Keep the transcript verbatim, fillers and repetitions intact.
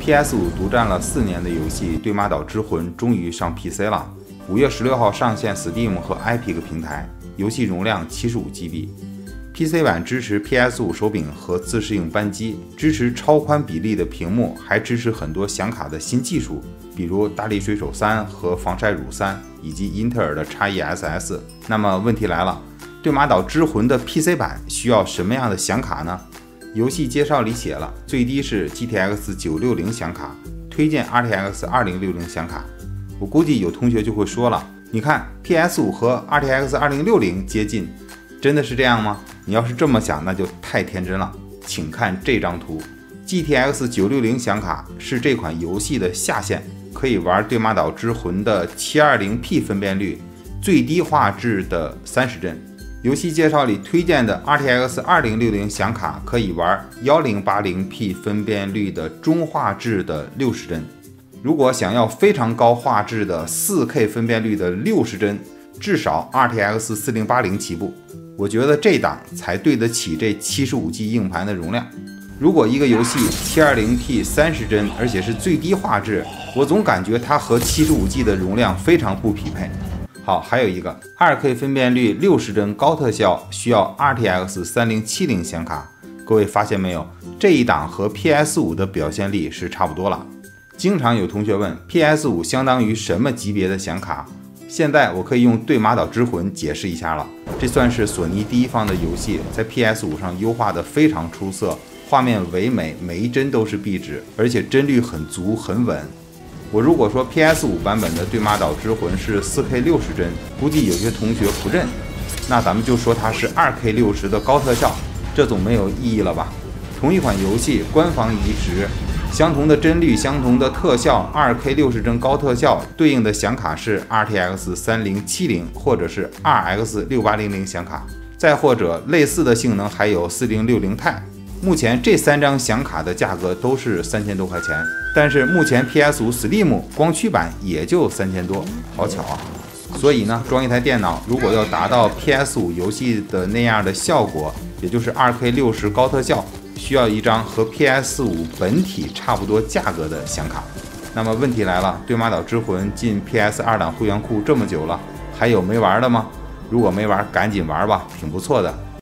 P S 五 独占了四年的游戏《对马岛之魂》终于上 P C 了，五月十六号上线 Steam 和 Epic 平台，游戏容量 七十五 G B。P C 版支持 P S 五 手柄和自适应扳机，支持超宽比例的屏幕，还支持很多显卡的新技术，比如大力水手三和防晒乳三，以及英特尔的 X E S S。那么问题来了，对马岛之魂的 P C 版需要什么样的显卡呢？游戏介绍里写了，最低是 G T X 九六零显卡，推荐 R T X 二零六零显卡。我估计有同学就会说了，你看 P S 五 和 R T X 二零六零接近，真的是这样吗？你要是这么想，那就太天真了。请看这张图 ，G T X 九六零显卡是这款游戏的下限，可以玩对马岛之魂的 七二零P 分辨率，最低画质的三十帧。游戏介绍里推荐的 R T X 二零六零显卡可以玩 一零八零P 分辨率的中画质的六十帧。如果想要非常高画质的 四K 分辨率的六十帧，至少 R T X 四零八零起步。我觉得这档才对得起这 七十五 G 硬盘的容量。如果一个游戏 七二零P 三十帧，而且是最低画质，我总感觉它和 七十五 G 的容量非常不匹配。好，还有一个 二 K 分辨率六十帧高特效需要 R T X 三零七零显卡。各位发现没有，这一档和 P S 五 的表现力是差不多了。经常有同学问 P S 五 相当于什么级别的显卡？现在我可以用对马岛之魂解释一下了，这算是索尼第一方的游戏，在 P S 五 上优化的非常出色，画面唯美，每一帧都是壁纸，而且帧率很足很稳。我如果说 P S 五 版本的对马岛之魂是 四 K 六十帧，估计有些同学不认，那咱们就说它是 二 K 六十的高特效，这总没有意义了吧？同一款游戏官方移植，相同的帧率，相同的特效 ，二 K 六十帧高特效对应的显卡是 R T X 三零七零或者是 R X 六八零零显卡，再或者类似的性能还有四零六零 钛。目前这三张显卡的价格都是三千多块钱，但是目前 P S 五 Steam 光驱版也就三千多，好巧啊！所以呢，装一台电脑，如果要达到 P S 五 游戏的那样的效果，也就是 二 K 六十高特效，需要一张和 P S 五 本体差不多价格的显卡。那么问题来了，对马岛之魂进 P S 二 档会员库这么久了，还有没玩的吗？如果没玩，赶紧玩吧，挺不错的。